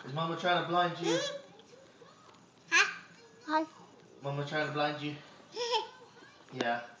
Is Mama trying to blind you? Hi. Mama trying to blind you? Yeah.